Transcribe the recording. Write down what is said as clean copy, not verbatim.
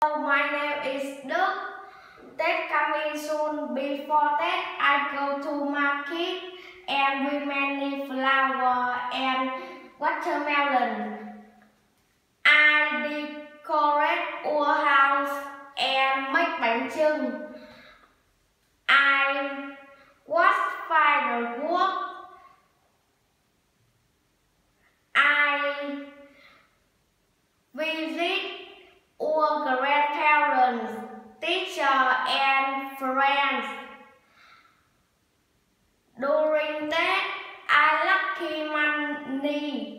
My name is Đức. Tết coming soon. Before Tết, I go to market and buy many flower and watermelon. I decorate our house and make bánh chưng. I watch fireworks. I visit our grandparents, teachers, and friends. During that, I lucky money